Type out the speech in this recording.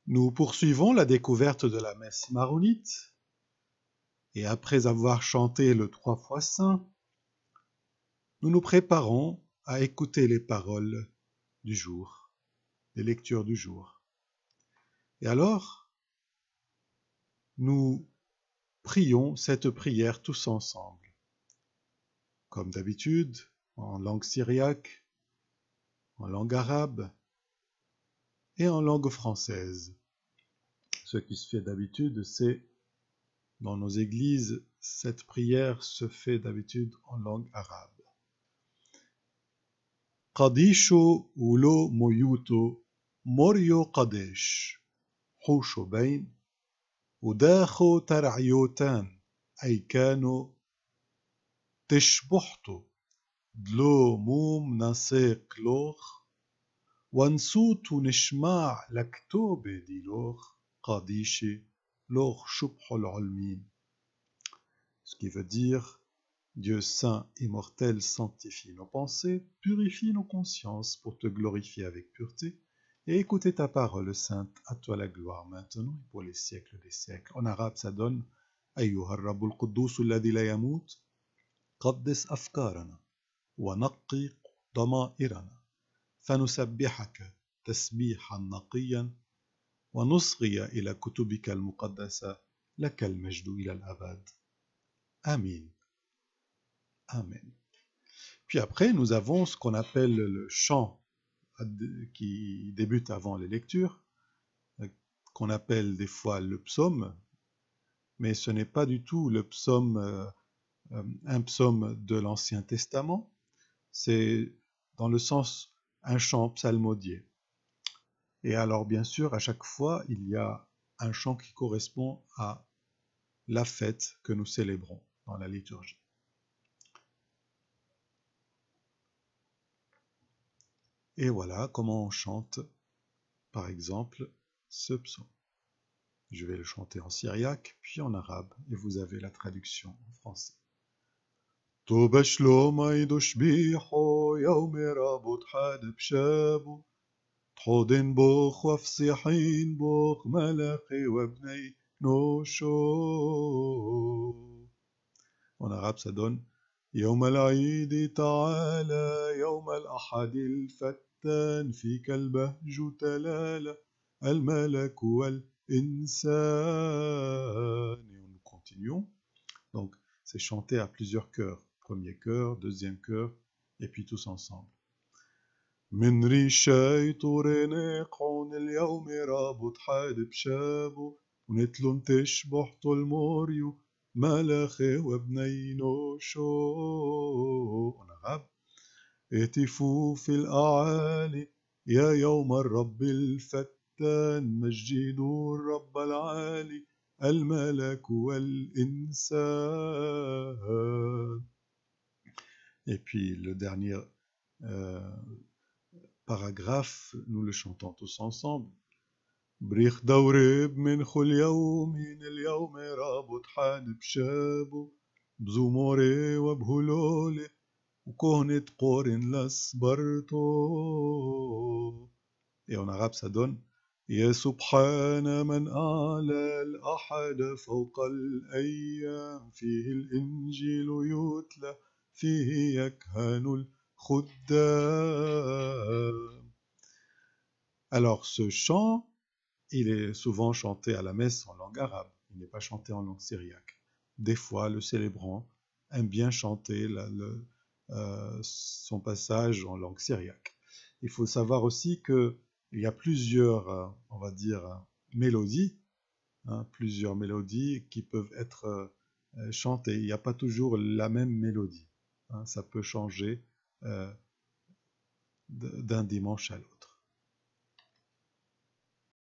Nous poursuivons la découverte de la messe maronite, et après avoir chanté le 3 fois saint, nous nous préparons à écouter les paroles du jour, les lectures du jour. Et alors, nous prions cette prière tous ensemble, comme d'habitude, en langue syriaque, en langue arabe et en langue française. Ce qui se fait d'habitude, c'est, dans nos églises, cette prière se fait d'habitude en langue arabe. قديشو ولو ميوتو موريو قديش حوشو بين وداخو ترعيوتان أي كانوا تشبحتو دلو موم نسيق لوخ ونسوتو نشماع لكتوبة دي لوخ قديشي لوخ شبحو العلمين. Ce qui veut dire Dieu saint, immortel, sanctifie nos pensées, purifie nos consciences pour te glorifier avec pureté, et écouter ta parole sainte, à toi la gloire maintenant et pour les siècles des siècles. En arabe, ça donne أيها الرب القدوس الذي لا يموت قدس أفكارنا ونقي ضمائرنا فنسبحك تسبيحا نقيا ونصغي إلى كتبك المقدسة لك المجد إلى الأبد. Amen. Amen. Puis après, nous avons ce qu'on appelle le chant qui débute avant les lectures, qu'on appelle des fois le psaume, mais ce n'est pas du tout le psaume, un psaume de l'Ancien Testament, c'est dans le sens un chant psalmodié. Et alors, bien sûr, à chaque fois, il y a un chant qui correspond à la fête que nous célébrons dans la liturgie. Et voilà comment on chante, par exemple, ce psaume. Je vais le chanter en syriaque, puis en arabe, et vous avez la traduction en français. طوبى شلوما يدوش بيحو يوم رابط حاد بشابو تحودن بوخ وفصيحين بوخ ملخي وابني نوشو. En arabe, ça donne يوم العيد تعالى يوم الأحد الفتان فيك البهج تلالى الملك والإنسان. Et nous continuons. Donc, c'est chanté à plusieurs chœurs. Premier chœur, deuxième chœur, et puis tous ensemble. من ريشاي طورنقعون اليوم رابط حاد بشابو ونتلون تشبح الموريو ملخي وابني نوشو. En arabe, اهتفوا في الأعالي يا يوم الرب الفتان مجدوا الرب العالي الملك والإنسان. Et puis le dernier paragraphe, nous le chantons tous ensemble. بريخ دورب من خل يومين اليوم رابط حاد بشابو بزموري وبهلولي وكهنة قورن لصبرتو. Et en arabe ça donne يا سبحان من أعلى الأحد فوق الأيام فيه الإنجيل يتلى فيه يكهن الخدام. Alors ce chant, il est souvent chanté à la messe en langue arabe, il n'est pas chanté en langue syriaque. Des fois, le célébrant aime bien chanter son passage en langue syriaque. Il faut savoir aussi qu'il y a plusieurs, on va dire, mélodies, plusieurs mélodies qui peuvent être chantées. Il n'y a pas toujours la même mélodie. Ça peut changer d'un dimanche à l'autre.